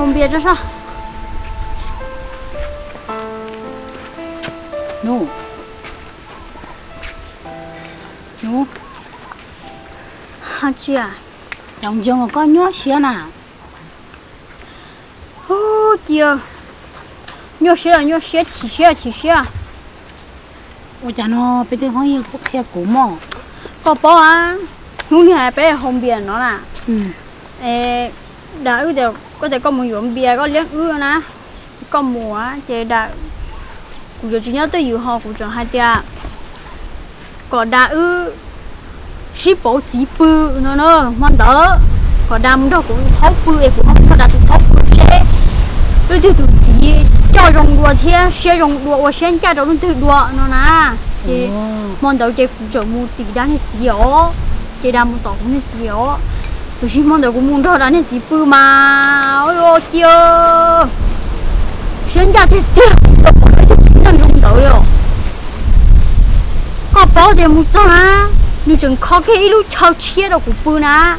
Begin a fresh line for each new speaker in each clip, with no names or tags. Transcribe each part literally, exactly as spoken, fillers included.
không biết cho sao
nô nô
hả chị à
chồng chồng có nhớ xía nào
ô chị ơi nhớ xía nhớ xía chỉ xía chỉ xía
ôi cha nó bây giờ hỏi có khe cũ mò
có bỏ à lúc này bé không biết nó là
ừ
ê đã ư đều có thể có một dụng bia có liếc ư nè có mùa chị đã cụ chỉ nhớ tới yêu họ cụ chọn hai tia có đã ư ship bộ chỉ bự nó nó món đó có đam đó cũng thấu bự ấy cũng không có đã thấu bự xe rồi thì tụi chị cho rong đùa thế xe rong đùa và xe cha đâu nó tự đùa nó nè thì món đó chị cũng chọn mua tỷ đá này chỉ ó chị đam mua tỏi cũng này chỉ ó tụi chị món đó cũng mua đó đá này chỉ bự mà ôi chưa xe cha thì thế chân rong đùa rồi có bao giờ mua cho á nếu chừng khó cái lúc chào chia đâu cũng bự nè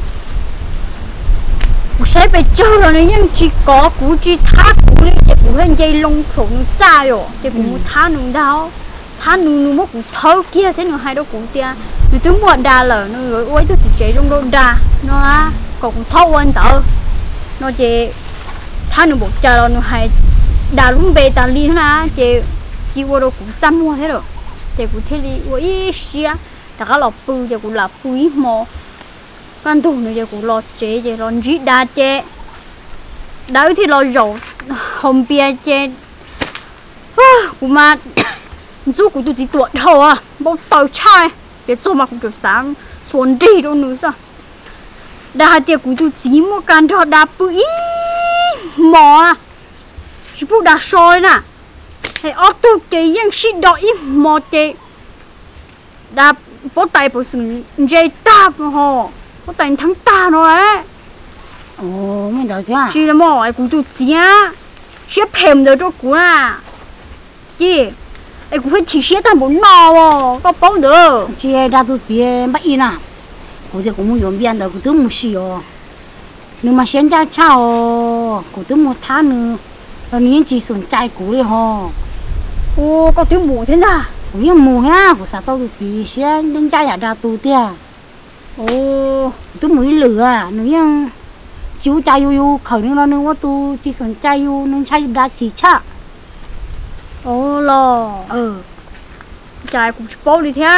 sẽ bị chơi rồi nhưng chỉ có cú chỉ thắt cú đi để cú hơn dây lông thủng nó ra rồi để cú muốn thắt nó đau thắt nó nó mất cú thâu kia thế nó hai đâu cú tia nó tướng muộn đà lở nó rồi ôi tôi chỉ chạy trong đâu đà nó á còn cũng sâu hơn tớ nó chỉ thắt nó một chờ rồi nó hay đà luôn bề đà đi thế nào chỉ chỉ qua đâu cũng chăm mua thế rồi chỉ cú thế đi ôi xia đã có lọc bự chỉ cú lọc bự mò con tủ này giờ cũng lo chế giờ lo rít đa chế đấy thì lo rượu hôm bia chế cũng mà giúp của tôi chỉ tuột đầu à bao tàu chai để cho mà cũng được sáng xuân đi đâu nữa sao đa tiệc của tôi chỉ một can cho đa bự mỏ à chỉ biết đa soi nè thì ở tôi chế những shit đó ít mỏ chế đa bao tay bao sừng dây tap hồ có tiền thắng ta rồi đấy
ồ mình đâu chứ
chỉ là mỏ cũng tụt giá xếp hẻm được cho cú à chị ấy cũng phải chỉ xếp thằng bốn nò có bóng được
chị đã tụt gì bắt in à cô thì cũng muốn dùng biên đâu cũng tướng một xíu nhưng mà xem ra chào cũng tướng một tháng nữa rồi nên chỉ sủng trai cũ đi ho
ô có tiếng mù thế nào
cũng như mù ha của sao tao tụt gì xem đến trai ở đa tụt tia
ô
tôi mới lửa à nếu như chú trai yêu yêu khởi nữa nó nữa tôi chỉ sủng trai yêu nên trai đã chỉ chắc
ô lo
ừ
trai cũng bố đi thế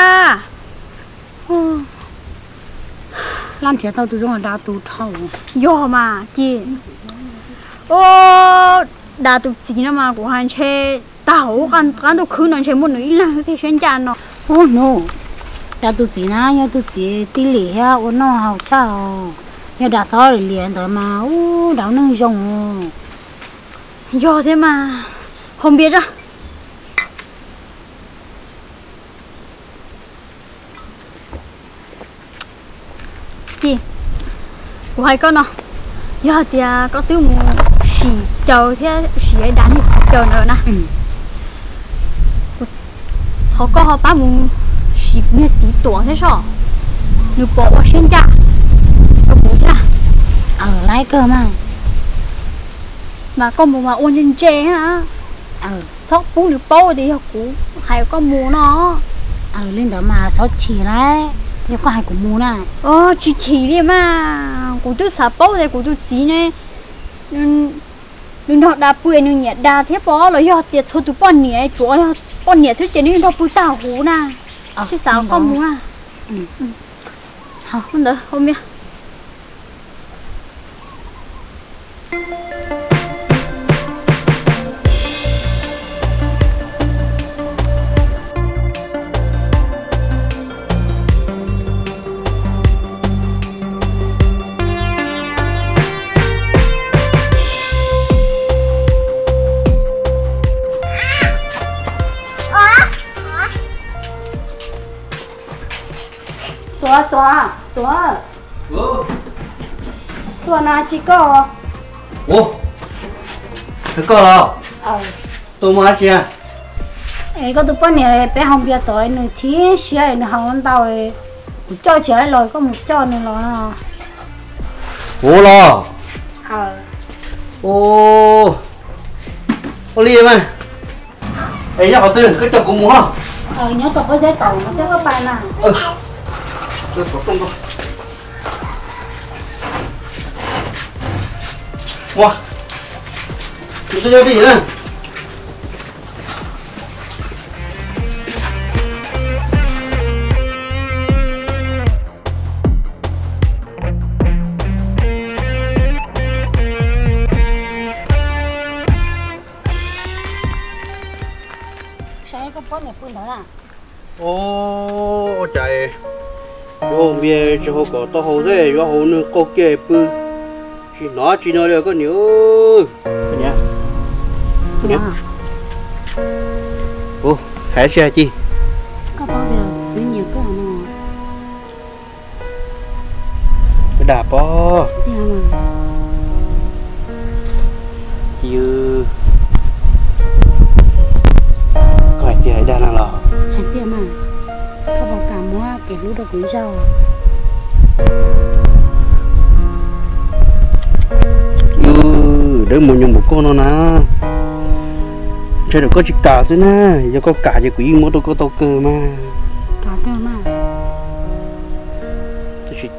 làm chuyện tao tôi giống là đa tụt thầu
do mà chị ô đa tụt gì nữa mà của hắn chơi tao ăn ăn tụt khứ nó chơi một nửa là thì xuyên chán nó
ô no đa tụt gì na ya tụt gì tỷ lệ ha ô nó hào chao ya đã sao rồi liền rồi mà ô đào nâng dùng
do thế mà không biết ra chị của hai con nó giờ thì có tiếng mù xì chờ thế xì ấy đánh chờ nữa nè
ừ.
họ có họ bán mù xì biết gì tuổi thế sao nếu bỏ qua sen cha nó bố ra
ở lại cơ mà
mà con mù mà ôn trên tre hả
ờ
sóc cũng được bao thì học cũng hay con mù nó
ờ lên đó mà sáu chỉ đấy nếu có hai của mù này
ờ chỉ chỉ đi mà của tôi xả bao thì của tôi chỉ này đừng học đạp bưởi đừng nhẹ đạp thế bỏ rồi giờ tiệt số tụi bọn nhẹ chúa bọn nhẹ thế chỉ nên đạp bưởi tàu hú nè chứ sao con mù à
ừ
hả không được không biết
tua tua tua
ừ
tua nào chỉ có
ủa thế có rồi
ờ
tôi mua chưa
ấy có tụi bọn này bé không biết tới nữa chỉ xe nữa không tao ấy cho chị ấy rồi có một cho nữa rồi
ủa lo
ờ
ô ô ly mà ấy nhá họ tư cái chồng cũng muốn không
ờ nhớ tôi có giấy tờ nó chắc có bài nào
ừ tôi có công không wow chúng tôi đi nữa
sáng có bó này phun đó à
ô trời vô bia cho họ có to hồ thế vô hồ nữa có kê bự chỉ nó chỉ nó được có nhiều cái nhá cái nhá ô hãy xe chi
có bao giờ cứ nhiều cái nào
cái đạp bó
đi mà
chứ coi thì hãy đa năng lò
hai tiệm mà có bao cả mua cái lúa đâu cũng rau
ừ để một nhung một con nó nè chơi được có chỉ cả thôi nè giờ có cả thì quý mua đâu có tàu cơ mà
cả cơ mà
chị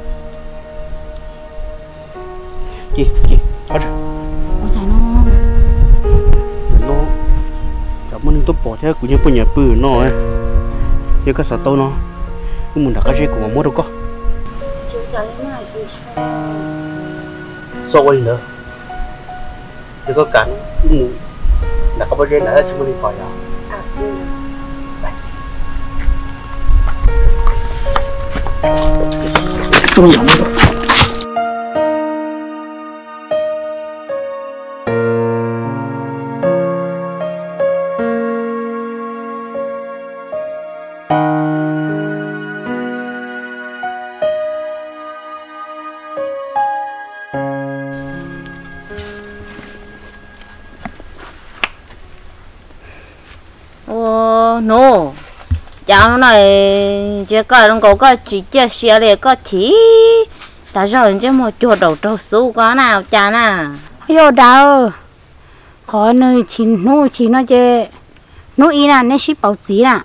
chị chị thôi
có chạy nó
nó chả muốn tôi bỏ theo của nhà bữa nhà bự nó ấy giờ có sao tao nó cái muốn đặt cái gì của mua đâu có
chú chạy mà chú chạy
sao vậy nữa giờ có cản cái muốn đặt cái bao nhiêu nữa chúng mình khỏi à Tôi làm được.
Ô no cháu này chỉ có đồng có có chỉ chia sẻ để có tí ta rồi chứ một chuột đầu trâu su có nào chả nà
yo đâu có nơi chín nô chín nó chứ nô ý là nên ship bảo gì nè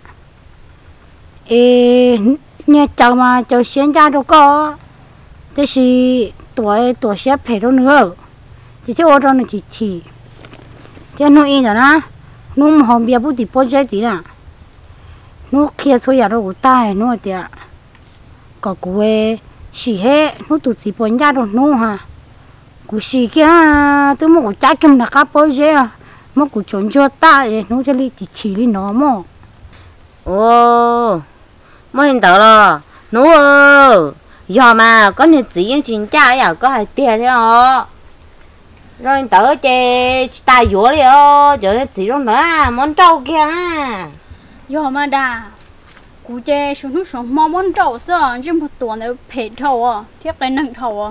ê nhà cháu mà cháu xuyên ra đâu có thế thì tuổi tuổi xếp phải đâu nữa chỉ cho ô đâu nó chỉ chỉ thế nô ý rồi na nô mà hôm bia bút thì bao giờ gì nè nô kia thôi à đâu có tai nô thì à có quê xì hết nô tụt gì bao nhiêu đâu nô ha cú xì kia tôi mua cú trái kim là cá bao giờ mua cú chọn cho ta vậy nô cho đi chỉ chỉ đi nó mà
ô mới nhìn tao rồi nó ơ giờ mà có những gì chuyện cha à có hai tiền thế hả rồi tớ chơi tài vua đi ô giờ nó chỉ trong nữa món trâu kia à
yo mà đà cú chơi xuống nước xuống mò món trâu sao chứ một tuần này phê trâu à thiết cái nặng trâu à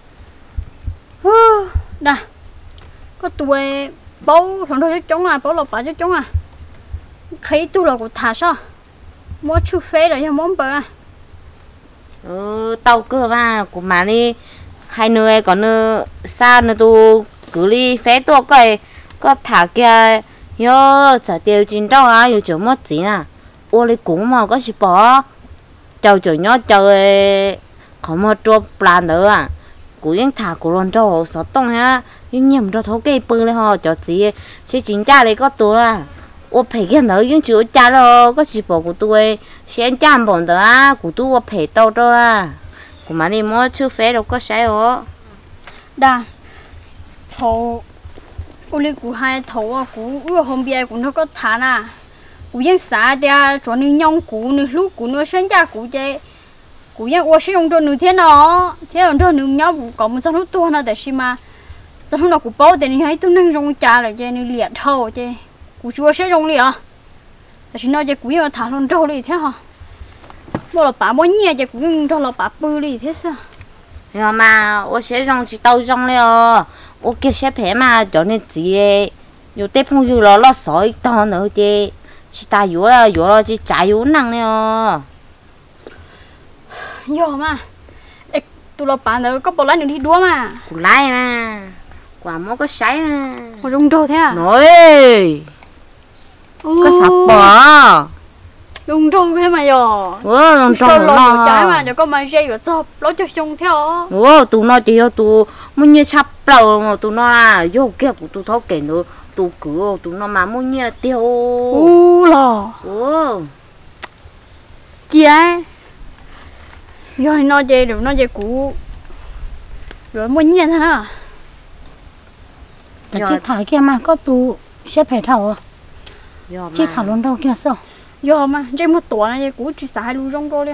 đà có tuổi bố thằng thôi chống à bố lộc bà chứ chống à thấy tu là của thả sao mua chút phê rồi cho món bờ à
ừ tao cơ mà của má đi hai nơi còn nữa xa nữa tu cứ đi phép tua coi có thả kia nhớ trả tiền chín trâu à yêu chỗ mất gì nè ô lấy cũng mà có gì bỏ trâu chỗ nhớ trâu có một chỗ plan nữa à cú yên thả của con trâu sáu tông ha nhưng nhầm cho thấu cây bự lên họ cho gì chứ chính cha đấy có tuổi à ô phải cái nữa nhưng chịu cha đâu có gì bỏ của tôi sẽ cha bọn đó à của tôi phải tao đâu à của má đi mua chưa phép đâu có sai hả
đà thầu cô lấy cú hai thầu à cú ưa hôm bia cú nó có thả nè cú yên xả đi cho nên nhông cú nên lúc cú nó sinh ra cú chơi cú yên ô sử dụng cho nữ thế nào thế còn cho nữ nhau cú có một số lúc tua nó để xí mà cho lúc nào cú bao để hay tôi nâng trong trà lại chơi nữ liệt thầu chơi cú chúa sử dụng liệt để xí nó chơi cú yên thả luôn trâu đi thế hả bao là bà bao nhiêu chơi cú yên cho là bà bự đi thế sao
nhưng mà ô sẽ rong chỉ tao rongเลยô kia sẽ phải mà cho nên gì dù tết không dù lo lo sỏi to nữa chứ chỉ ta dù là dù là chỉ trả dù năng nữa
yo mà ê tụi nó bán nữa có bao lái nữa đi đua mà
cũng lại mà quả mua có sấy à
Ủa rung trâu thế à?
nói
Ồ,
có sập bò
rung trâu thế mà giờ.
ủa làm sao
Trâu lò trái
nó
mà cho có mà dây và chọc lỗ cho xong theo.
ủa tụi nó chỉ cho tụi muốn như sắp đầu mà tụi nó là vô kia của tụi thấu kể nữa tụi cứ tụi nó mà muốn như tiêu
Ồ lò.
ủa
Chị ấy. Rồi nó dây được nó dây cũ. Rồi mua nhiên thế nào?
cái chiếc thải kia mà có tụ xếp phải thảo
giờ
chiếc thảo luôn đâu kia sao
Giờ mà dây một tuần này dây cũ chỉ xài luôn rong trâu đi.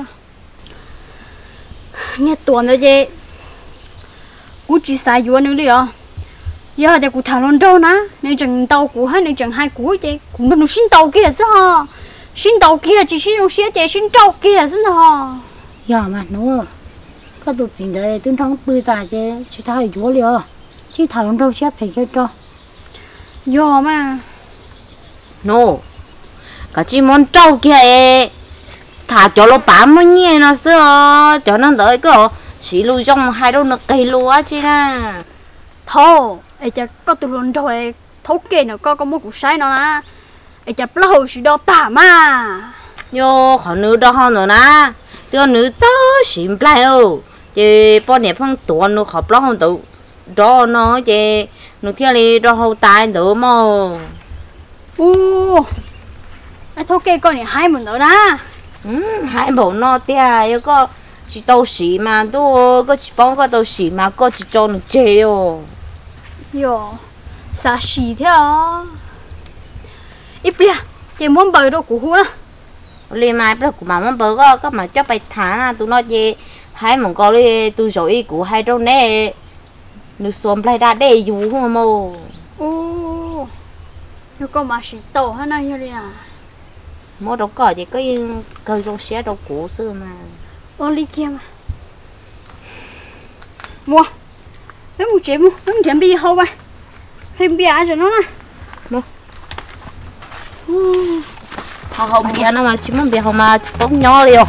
Nghe tuần rồi dây cũ chỉ xài vừa nữa đi à? Giờ dây cũ thảo luôn trâu ná. Nếu chẳng tàu cũ hay nếu chẳng hai cũ dây cũng nó xin tàu kia sao? Xin tàu kia chỉ xin用些dây xin trâu kia sao hả?
giờ mà nó có tụ tiền đấy tương thắng bươi tài chứ chỉ thải chúa liền chiếc thảo luôn đâu xếp phải cái cho
Giờ mà
no cái chỉ muốn trâu kia ấy thả cho nó bám mới nhẹ nó xưa cho nó đợi cái chỉ lui trong hai đâu nó cây lúa chứ na
thôi, ai chả có tụi luôn rồi thấu kê nữa có có mua củ sai nó na, ai chả lâu chỉ đo tả mà,
yo họ nữ đó họ nữa na tiêu nữ cháu xịn lại đâu chứ bao nhiêu phong tuần nó học lo không tự đó nó chứ nó theo đi đó hậu tài nữa mà
u, ai thấu kê con này hai mình nữa na,
ừ hai bộ nó tia yo có chỉ đâu xỉ mà tôi có chỉ bao có đâu xỉ mà có chỉ cho nó chơi yo
yo, sao xì thế à, ít bia, chỉ muốn bơi đâu củ hú đó.
liền mai bây của mà muốn bơ có có mà cho bài thả tụi nó gì hai mong có đi tụi rồi của hai đâu nè nó xóm lại ra để dù không mồ
Ô, nó có mà xịt tổ hay này như à?
mua đâu có gì có cơ trong xe đâu cũ xưa mà
Ô ly kia mà. Mua, mấy một chế mua, mấy một chế bia hậu vậy. Thêm bia cho nó nè.
Mua. họ không bia nó mà chỉ muốn bia không mà bóng nhỏ liền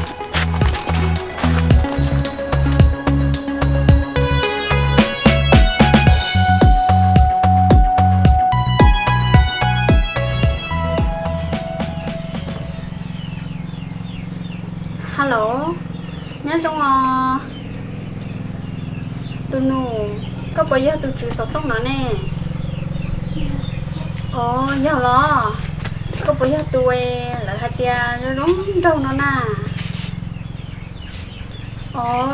Hello, nhớ trong à, tôi nụ, có bao giờ tôi chịu sọt tóc nó nè. Ồ, nhớ lo, có bao giờ tôi lại hai tia nó đúng đâu nó nè. Ồ,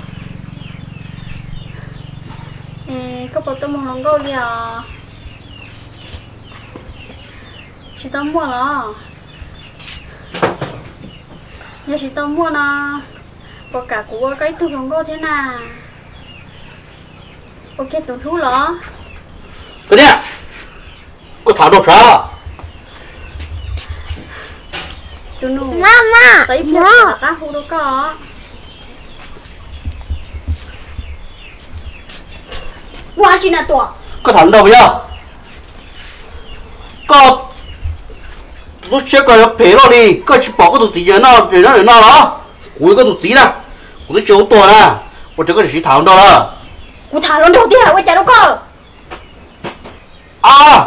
ê, có bao tôi muốn lòng câu đi à? Chị tao mua lo. Giờ chị tao mua nó có cả của cái thứ không có thế nào. Ok tụi thú lọ.
Cái này có thảo đâu sao?
Tụi nụ
mama
tới mua là cá hú đâu có. Qua chị nào tụi
Có thảo đâu bây giờ? Có tôi sẽ coi nó phê nó đi, có chỉ bỏ cái tụt gì nó để nó để nó đó, cuối cái tụt gì nè, tôi chiếu tuổi nè, tôi chỉ có chỉ thảo đâu đó.
Cô thả luôn đầu tiên hả? Quay chạy đâu có.
À,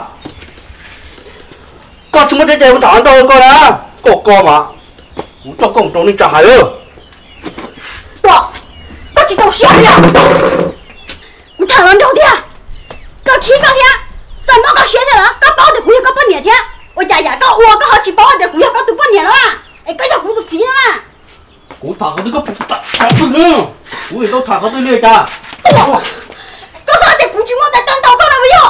có chúng mới chơi thảo đâu coi nè, có có mà, tôi cho công trốn đi trả hải ư.
Tụi, có chỉ đầu xe đi à? Cô thả luôn đầu tiên. Có khí có thế, sao mà có xe thế hả? Có bao được quý có bao nhiêu thế? Ôi dạ dạ có ua có họ chỉ bảo được quý có tụi bao nhiêu đó à? Ê cái giờ quý tụi gì đó à?
Cô thảo cái có thảo cái nữa, cô thì tôi thảo cái tôi liệt ra.
Có sao để quý chúng ta tên tàu con nào bây giờ?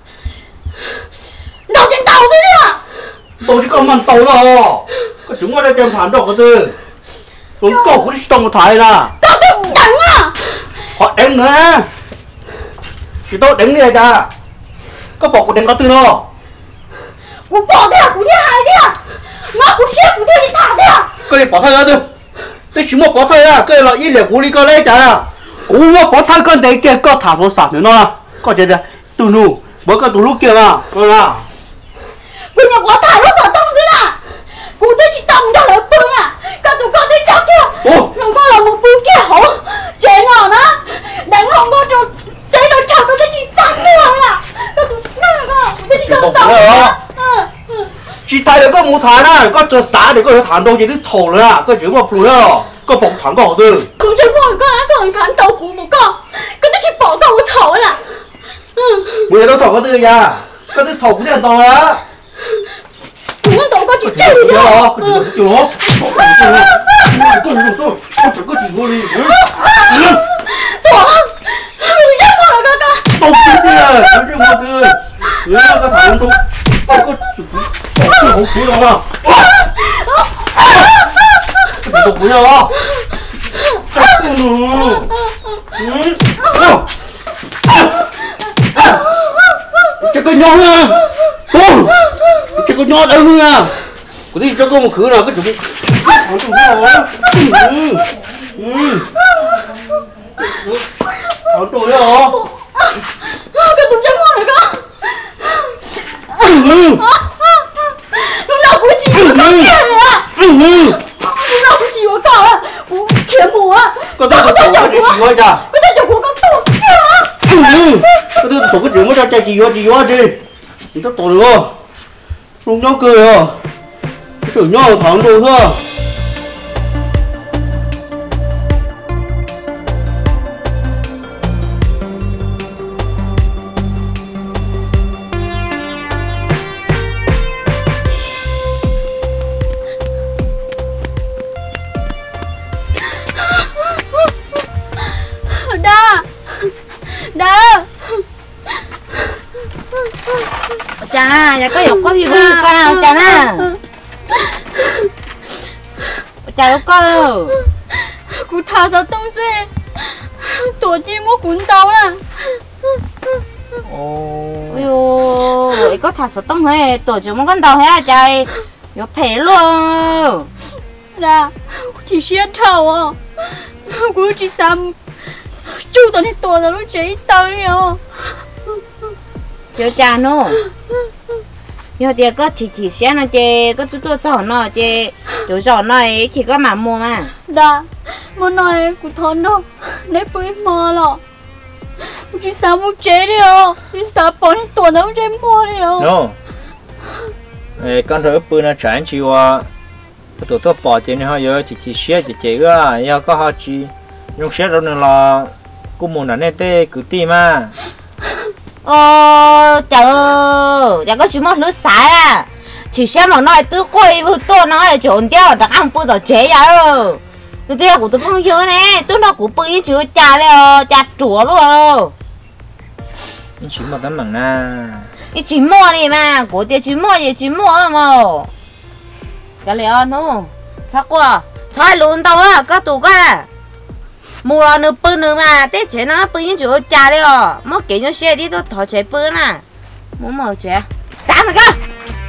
Đầu trên tàu gì đấy à?
Tôi chỉ có màn tàu đó, có chúng nó đang đem thảo đâu cái tư, tôi cổ cũng đi trong một thái nè.
Tao tôi đánh à?
Họ đánh nữa, chỉ tôi đánh liệt ra, có bỏ cuộc đánh có tư nó.
Cô bỏ thế à? Cô thế hại thế à? Mà cô xếp cô thế thì thả thế à?
Cái này bỏ thay ra tư, cái chúng nó bỏ thay ra, cái là ít liệt của đi coi lấy trả à. Cú nó bỏ thay cái đấy kia có thả vào sạp nữa nó, có chơi đây, tụi nụ, bởi cái tụi lúc kia mà, coi nào.
Cô nhà bỏ thả nó sợ tông gì nè? Cô thế chỉ tông cho là bự nè, các tụi con thấy chắc kia.
Ồ,
nó có là một bự kia hổ, chế nào đó, đánh không có cho, thế nó chọc nó sẽ chỉ sát nữa.
cho xã để có thể thằng đâu gì đứt thầu rồi à có chữ mà phù đó có bọc thằng cỏ tư
cũng chơi bỏ con á con thằng tàu cũng một con con chỉ bỏ con một thầu là
bây giờ đâu thầu có tư nha có đứt thầu cũng là to á
cũng tàu con chỉ chơi đi
đó có chữ đó có chữ đó có chữ có chữ vô đi
tàu mình chơi bỏ rồi con con
tao chết đi à tao chơi một tư nhớ cái thằng tao tao có chữ có không khí đâu cái tục với nhau chắc nữa chắc có nhau nha chắc có nhau đâu nha có gì cho con một khứ nào cái chuẩn không chuẩn bị rồi không tuổi rồi
cái tụi chơi bỏ rồi con lúc nào cũng chỉ có con kia rồi à lúc nào cũng chỉ có con à cũng kiếm mùa à
có tao có tao cái gì vậy chả
có tao chụp của con tổ kia à
có tao tổ cái chuyện mà tao chạy gì vậy gì vậy đi thì tao tổ được không không nhớ cười à cái sự nhớ thằng tôi thôi
đa đa
cha na nhà có dục có gì con nào cha na cha đâu có đâu
cụ thả ra东西tổ chim mua cuốn tàu nè
ôi yo vậy có thật sự tông hết tổ chúng con tàu hết trời yo phê luôn
đa chỉ xiên thầu à cụ chỉ xăm chú tao đi tổ rồi nó chỉ tao đi à
chưa cha nó giờ thì có chỉ chỉ xem nó chơi có tụi tôi chọn nó chơi tụi chọn nó ấy thì có mà mua mà
đa mà nói cụ thon nó nếp bơi mò lọ chỉ sao mua chế đi à chỉ sao bỏ đi tổ nó chế mua đi à
no ê con rồi bữa nó chán chiều à tụi tôi bỏ tiền họ giờ chỉ chỉ xe chỉ chỉ cái giờ có họ chỉ用xe rồi là cũng muốn là nên tê cứ tìm mà
ờ trời ơi giờ có chỉ một lứa sải à chỉ xem mà nói tôi quay vừa tôi nói trộn tiêu đặc ăn bữa đó chế rồi tôi tiêu của tôi không nhớ nè tôi nó của bữa chữ cha đấy cha chúa luôn
chỉ một tấm bằng na
你chỉ mua đi mà của tiêu chỉ mua gì chỉ mua mà cái này nó sao qua thay luôn tao á có tụ cái mua là nửa bữa nữa mà tết chế nó bữa như chỗ cha đấy à mất cái nhau xe đi tôi thò chế bữa nè muốn màu chế chán rồi cơ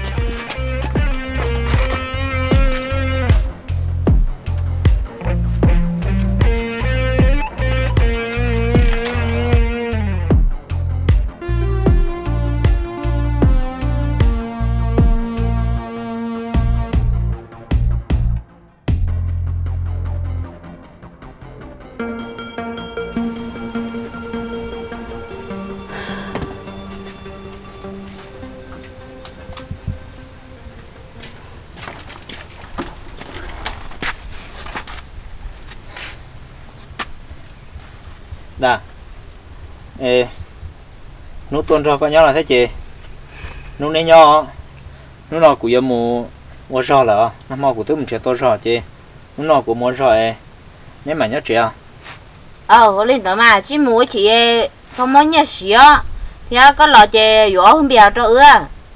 Đà ê nút tuần rồi con nhớ là thế chị nút này nhỏ nút nào của yêu mù mua rau là nó mò của tôi mình chơi to rau chị nút nào của mua rau ấy nếu mà nhớ chị à
ờ lên đó mà chỉ mua chỉ xong món nhà xíu thì có lọ chè vỏ không bèo cho ưa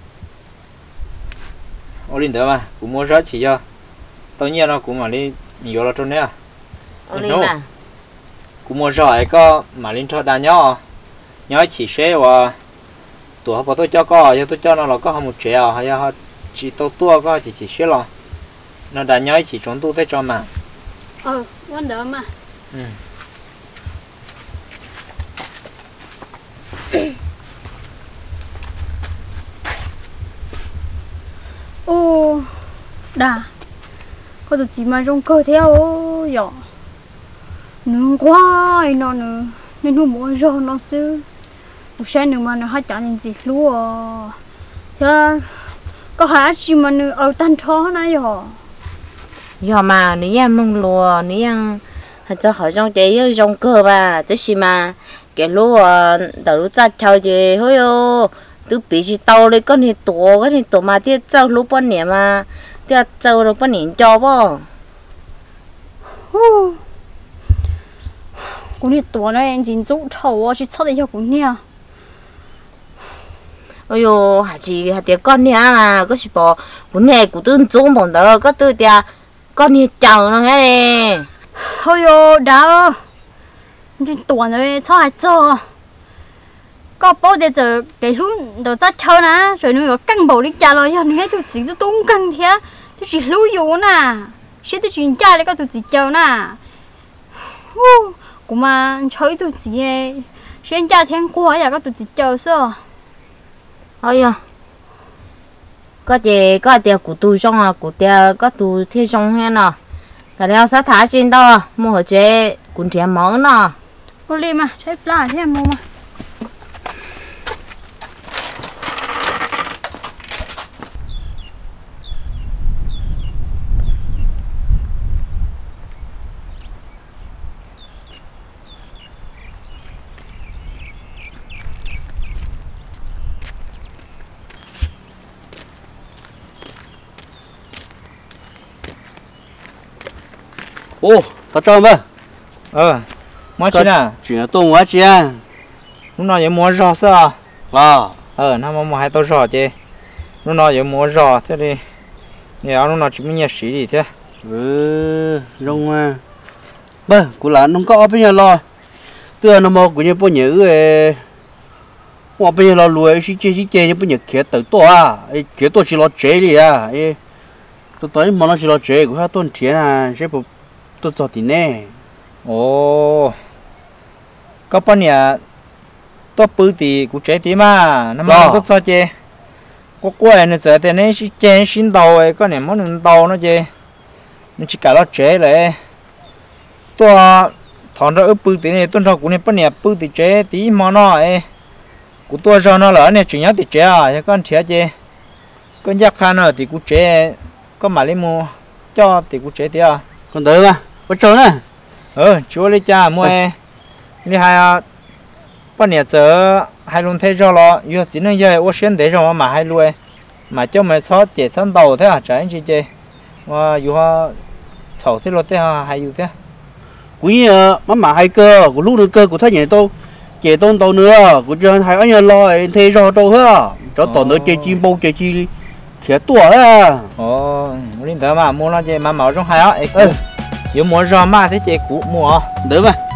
ô linh đó mà của mua rau chị cho tao nhớ nó cũng mà đi nhiều là trong đấy à
ô lên à
cũng mua rau có mà linh cho đa nhỏ nhớ chỉ xe và tụi họ bảo tôi cho có cho tôi cho nó là có một triệu hay là chỉ tôi tua có chỉ chỉ xe lo nó đã nhớ chỉ chúng tôi thấy cho mà
ờ vấn đề mà
ừ.
ô đà có tụi chị mà trong cơ theo rồi nương quá ai nó nữa nên nó muốn rồi nó sư một xe nữa mà nó hay chọn những gì luôn thế có hả chỉ mà nữ ở tan chó này rồi
giờ mà nếu như mông lúa nếu như họ cho họ trong chế yêu trong cơ bà tức là mà cái lúa đầu lúa chặt chào chế thôi yo từ bị chỉ tàu lấy con này tổ cái này tổ mà tiếc trâu lúa bao nhiêu mà tiếc trâu lúa bao nhiêu cho bao
cũng như tổ này anh chính dụ thầu à chỉ sao để cho cũng nha
ôi yo hả chị hả tiếc con này mà có chỉ bỏ cũng này cũng tương trúng bọn đó có từ tiếc con này chào nó thế này
ôi yo đã chỉ tổ này sao hay cho có bao giờ giờ cái lúc đầu ra chơi nè rồi nó căng bầu đi cha rồi giờ nó tụi chị tụi tung căng thế tụi chị lưu yếu nè sẽ tụi chị cha lại có tụi chị chơi nè cũng mà chơi tụi chị sẽ cha thiên qua giờ có tụi chị chơi sao
ôi yo có gì có tiền của tôi trong à của tiền có tôi thiên trong hết nè cái này sao thả trên đó mua chế cũng tiền món nè
có đi mà chơi plá thế mua mà
ô tao cho mày
ờ mua chi nè
chuyện tôi mua chi à
lúc nào giờ mua rau sao
à
ờ nó mua hai tao rau chứ lúc nào giờ mua rau thế đi nhà lúc nào chỉ mình nhà xí đi thế
ừ rong à bơ của là nó có bây giờ lo từ nó mua của nhà bao nhiêu cái qua bây giờ lo lùi xí chơi xí chơi như bao nhiêu kia tự to à kia to chỉ lo chơi đi à tôi tới mà nó chỉ lo chơi của hai tuần tiền à sẽ bộ tôi cho tiền nè
ồ có bao nhiêu tôi bự thì cũng chơi tí mà nó mà tôi cho chơi có quay nữa giờ thì nó chỉ chơi xin đầu ấy có niệm món đầu nó chơi nó chỉ cả nó chơi lại tôi thằng đó bự tí này tôi cho cũng này bao nhiêu bự thì chơi tí mà nó ấy của tôi cho nó lỡ này chỉ nhớ thì chơi à con chơi chơi con giặc khăn nữa thì cũng chơi có mà lấy mua cho thì cũng chơi tí à
còn đỡ mà có trốn à
ờ chúa lấy cha mua đi hai bao nhiêu giờ hai luôn thấy rồi lo giờ chỉ nên giờ tôi xem thấy rồi mà hai luôn mà cho mày xót chạy sân đầu thế à trái chị chị mà dù họ xấu thế lo thế à hay dù thế
quý mà mà hai cơ của lúc nữa cơ của thấy nhảy tôi chạy tôn tàu nữa của cho hai anh nhờ lo thấy rồi đâu hết cho toàn nữa chạy chim bông chạy chi thiệt tuổi à
ồ linh thở mà mua nó chơi mà màu trong hai á ừ giờ mua rồi mà thế chị cũ mua
đỡ mà